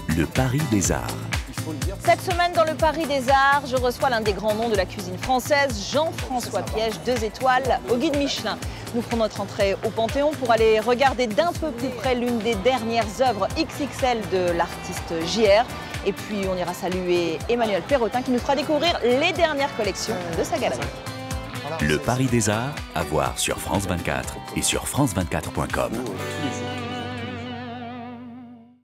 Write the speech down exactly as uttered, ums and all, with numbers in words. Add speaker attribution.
Speaker 1: Le Paris des Arts.
Speaker 2: Cette semaine, dans le Paris des Arts, je reçois l'un des grands noms de la cuisine française, Jean-François Piège, deux étoiles au guide Michelin. Nous ferons notre entrée au Panthéon pour aller regarder d'un peu plus près l'une des dernières œuvres X X L de l'artiste J R. Et puis, on ira saluer Emmanuel Perrotin qui nous fera découvrir les dernières collections de sa galerie.
Speaker 1: Le Paris des Arts, à voir sur France vingt-quatre et sur France vingt-quatre point com.